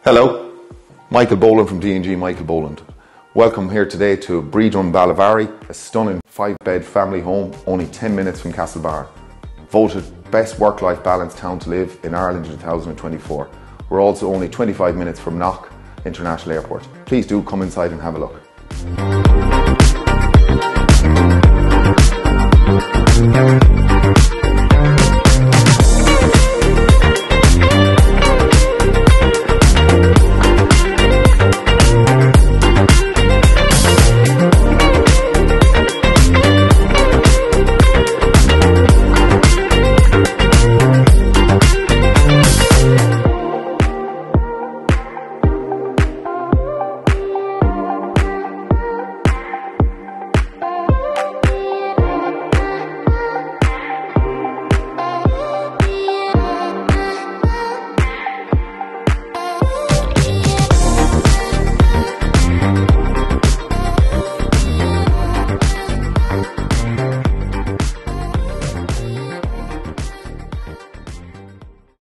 Hello, Michael Boland from D&G Michael Boland. Welcome here today to Breandrum, Ballyvarry, a stunning 5-bed family home only 10 minutes from Castlebar. Voted best work-life balance town to live in Ireland in 2024. We're also only 25 minutes from Knock International Airport. Please do come inside and have a look.